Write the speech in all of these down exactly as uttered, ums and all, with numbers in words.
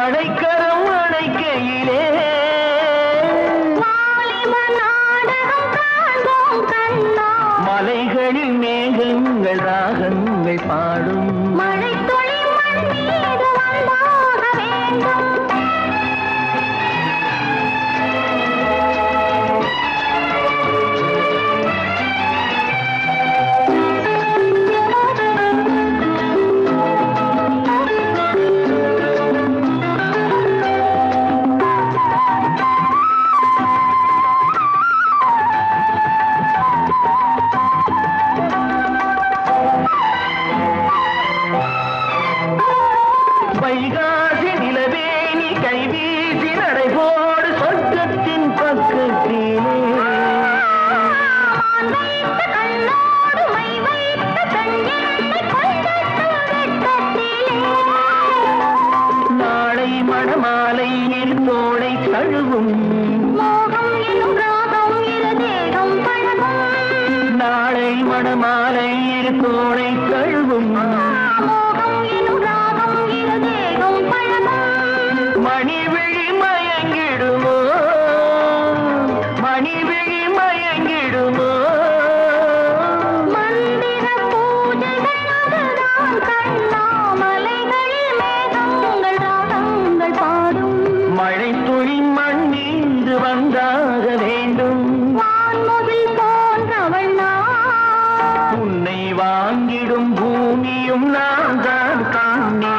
அடைக்கரம் அடைக்கையிலே மலைகளில் மேகங்கள் ராகங்கள் பாடும் மழை துளி மண் மீது வந்தாக வேண்டும். வைகாசி நிலவேணி கைவீசி நடைபோடு சொர்க்கத்தின் பக்கத்திலே நாளை மணமாலை தோளை தழுவும் நாளை மணமாலை தோளை தழுவும் மணிவிழி மயங்கிடுமோ மணிவிழி மயங்கிடுமோ மந்திர பூஜைகள் கண்ணாமலைகளில் மேகங்கள் ராகங்கள் பாடும் மழை துளி மண் மீது வந்தாக வேண்டும். வான்முகில் போன்றவள் நான் உன்னை வாங்கிடும் பூமியும் நான் தான் காணேன்.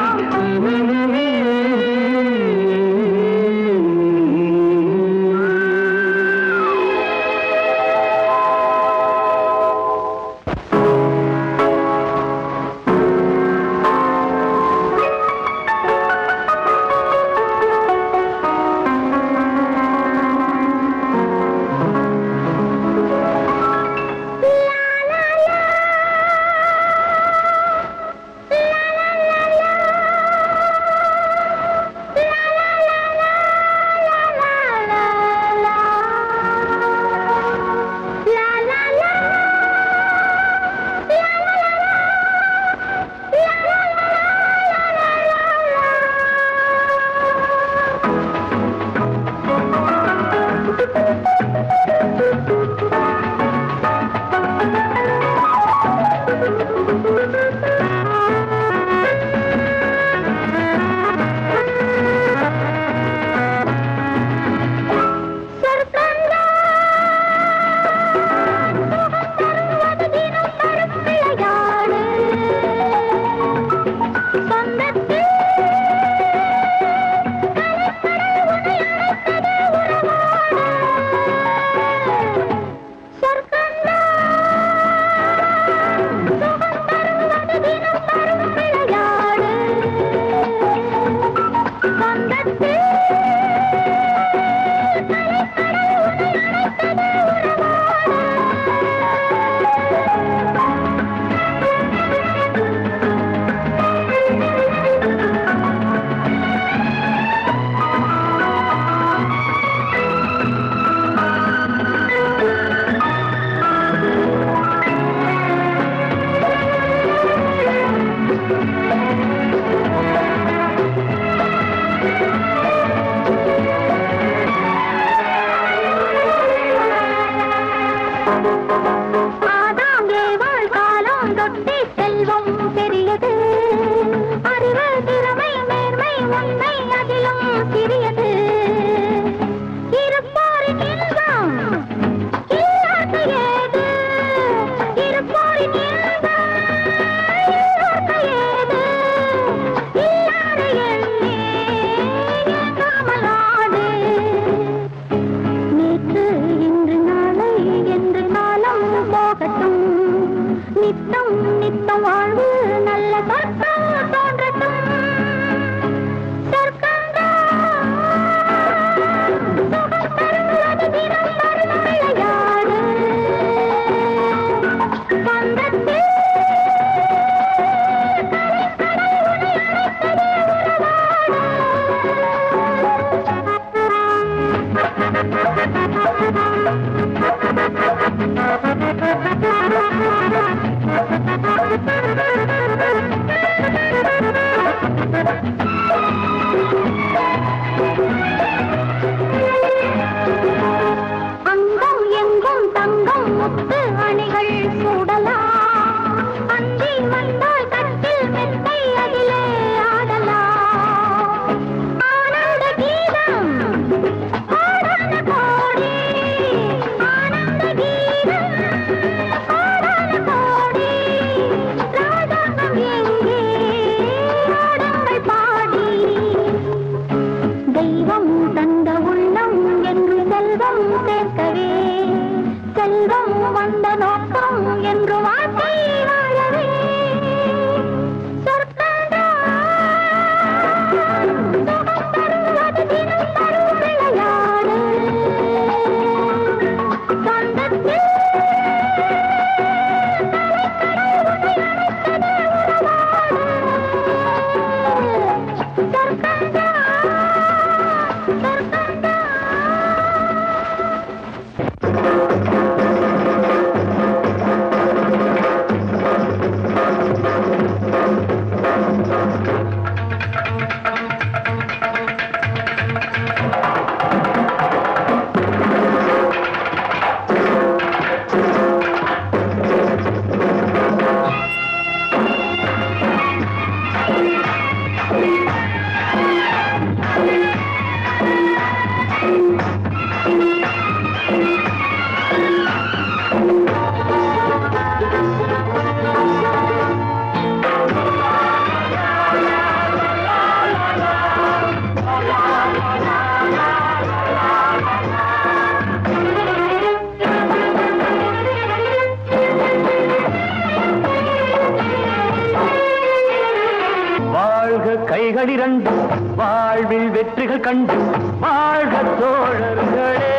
கைகள் இரண்டு வாழ்வில் வெற்றிகள் கண்டு வாழ்க தோழர்களே.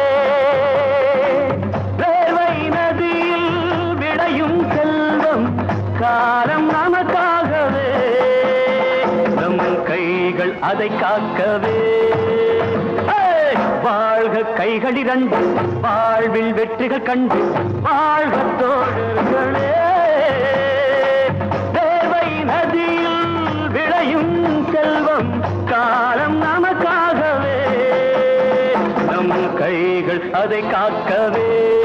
வேர்வை நதியில் விளையும் செல்வம் காலம் நமக்காகவே, நம் கைகள் அதை காக்கவே. வாழ்க கைகள் இரண்டு வாழ்வில் வெற்றிகள் கண்டு வாழ்க தோழர்களே. தேவை நதியில் விளையும் செல்வம் காலம் நமக்காகவே, நம் கைகள் அதை காக்கவே.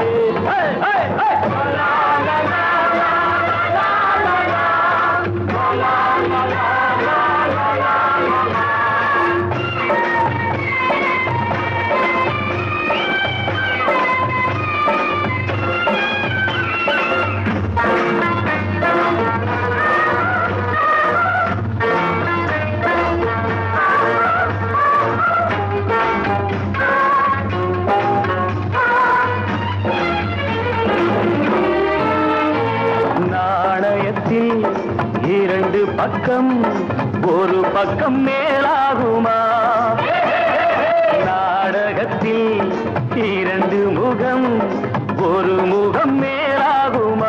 இரண்டு பக்கம் ஒரு பக்கம் மேலாகுமா? நாடகத்தில் இரண்டு முகம் ஒரு முகம் மேலாகுமா?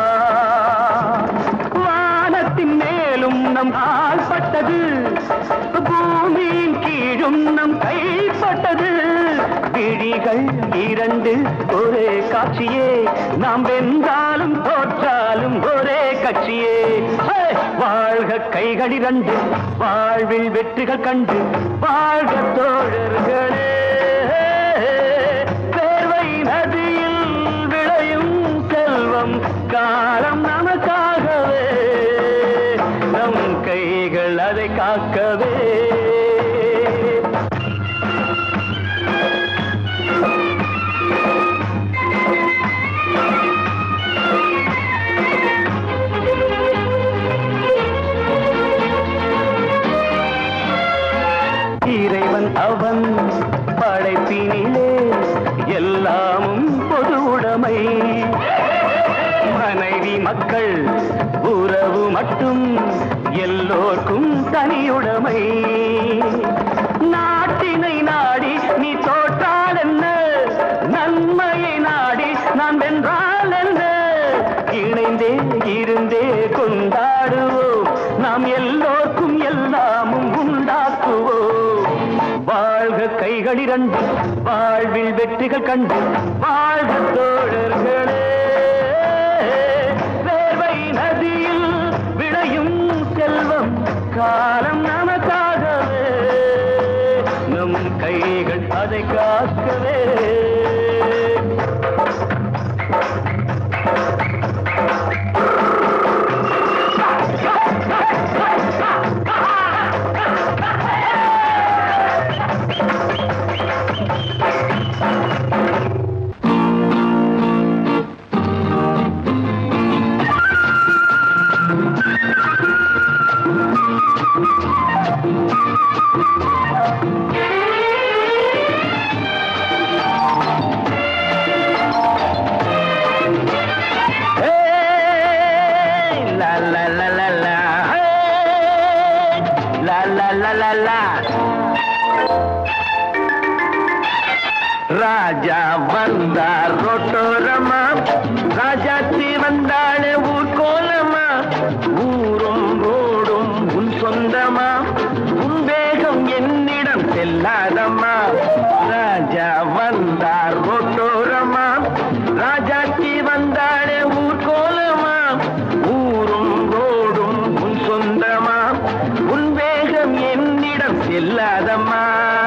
வானத்தின் மேலும் நம் ஆள்பட்டது, பூமியின் கீழும் நம் கைப்பட்டது. விழிகள் இரண்டு ஒரே காட்சியே, நாம் வென்றாலும் தோற்றாலும் ஒரே கட்சியே. வாழ்க கைகள் இரண்டு வாழ்வில் வெற்றிகள் கண்டு வாழ்க தோழர்களே. தேர்வை நதியில் விளையும் செல்வம் காலம் நமக்காகவே, நம் கைகள் அதை காக்கவே. இறைவன் அவன் படைப்பினிலே எல்லாமும் பொது உடைமை. மனைவி மக்கள் உறவு மட்டும் எல்லோர்க்கும் தனியுடைமை. நாட்டினை நாடி நீ தோற்றால் என்ன, நன்மையை நாடி நான் வென்றால் என்ன? இணைந்தே இருந்தே கொண்டாடுவோம், நாம் எல்லோர்க்கும் எல்லாமும் உண்டாக்குவோம். வாழ்க கைகள் இரண்டு வாழ்வில் வெற்றிகள் கண்டு வாழ்க தோழர்களே. வேர்வை நதியில் விளையும் செல்வம் காலம் நமக்காகவே, நம் கைகள் அதை காக்கவே. ராஜா வந்தார் ரோட்டோரமா, ராஜாச்சி வந்தாளே ஊர் கோலமா. ஊரும் ரோடும் உன் சொந்தமா, உன் வேகம் என்னிடம் செல்லாதம்மா. ராஜா வந்தார் ரோட்டோரமா, ராஜாச்சி வந்தாளே ஊர் கோலமா. ஊரும் ரோடும் உன் சொந்தமா, உன் வேகம் என்னிடம் செல்லாதம்மா.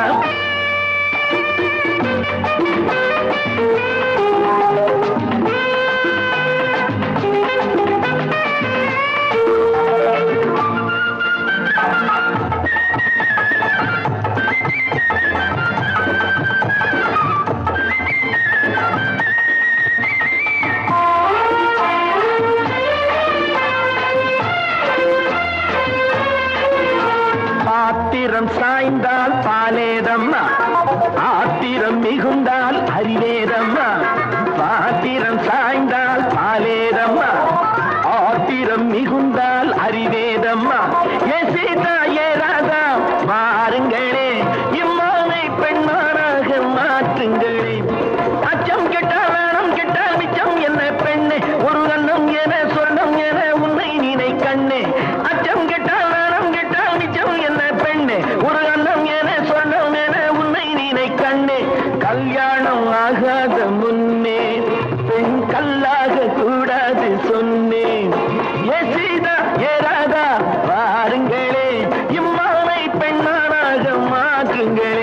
ஆத்திரம் சாய்ந்தால் பாலேதம்மா, ஆத்திரம் மிகுந்தால் அறிவேதம்மா. ஆத்திரம் சாய்ந்தால் பாலேதம்மா, ஆத்திரம் மிகுந்தால் அறிவேதம்மா. ஏ சீதா ஏ ராதா வா இம்மானை பெண்மானாக மாற்றுங்களே. அச்சம் கெட்டால் வேணும் கெட்டால் மிச்சம் என்ன பெண்ணே, ஒரு கண்ணம் என சொர்ணம் என உன்னை நினை கண்ணே. அச்சம் கெட்டால் வேணும் கெட்டால் மிச்சம் என்ன பெண்ணே, ஒரு கண்ணம் என சொர்ணம் என உன்னை நினை கண்ணே. கல்யாணம் ஆகாத முன்னே பெண் கல்லாக கூடாது சொன்னேன். ஏ சீதா ஏ ராதா பாருங்களே, இம்மானை பெண்ணானாக மாற்றுங்களே.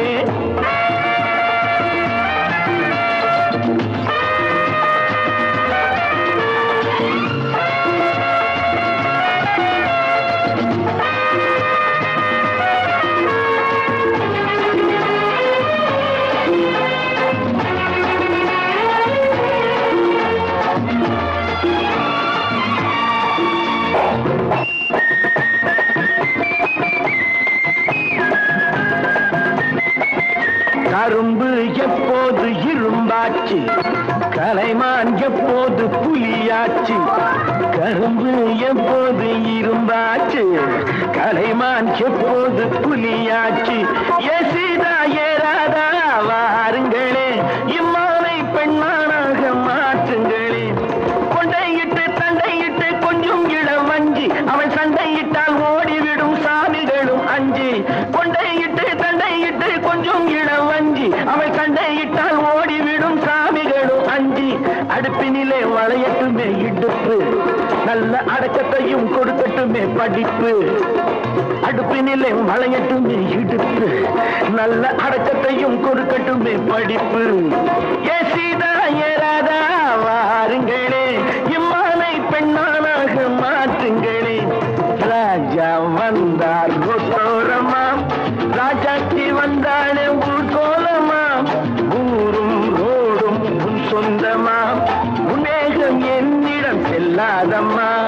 கரும்பு எப்போது இரும்பாச்சு, கலைமான் எப்போது புலியாச்சு. கரும்பு எப்போது இரும்பாச்சு, கலைமான் எப்போது புலியாச்சு. ஏ சீதா ஏ ராதா வாருங்களே, இம்மானை பெண்ணானாக மாற்றுங்களே. கொண்டையிட்டு தண்டையிட்டு கொஞ்சம் இளம் வஞ்சி, அவன் சண்டையிட்டால் ஓடிவிடும் சாமிகளும் அஞ்சி. கொண்டையிட்டு தண்டையிட்டு கொஞ்சம் இளம் வஞ்சி, அவன் சண்டையிட்டால் ஓடிவிடும் சாமிகளும் அஞ்சி. அடுப்பினிலே வளையட்டுமே இடுப்பு, நல்ல அடக்கத்தையும் கொடுக்கட்டுமே படிப்பு. அடுப்பினிலே வளையட்டுமே இடுப்பு, நல்ல அடக்கத்தையும் கொடுக்கட்டுமே படிப்பு. ஏ சீதா ஏ ராதா வாருங்களே, இம்மானை பெண்ணானாக மாற்றுங்களே. ராஜா வந்தார் ரோட்டோரமாம், ராஜாச்சி வந்தாளே ஊர் கோலமாம். ஊரும் ரோடும் உன் சொந்தமாம், உன் மேகம் என்னிடம் செல்லாதம்மா.